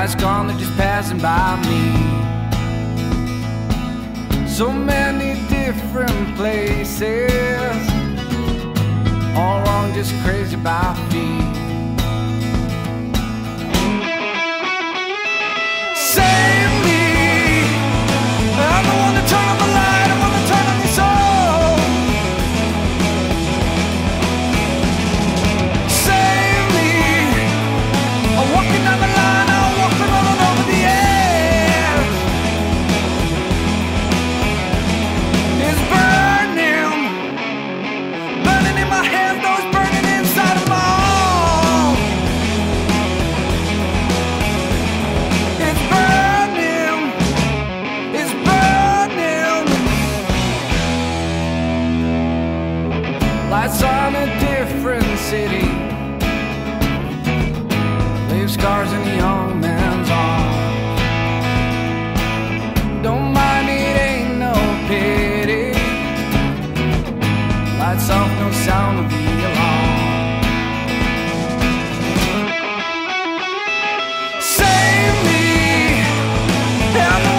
Lights gone, they're just passing by me. So many different places, all wrong, just crazy by feet. Save me, I'm the one to turn on the light, I'm the one to turn on your soul. Save me, I'm walking down the line, I'm walking on over the edge. It's burning, burning in my hands, though it's burning inside of my arms. It's burning, it's burning. Lights on a different city, leave scars in a young man's arm. Don't mind, it ain't no pity. Lights off, no sound of the alarm. Save me, I'm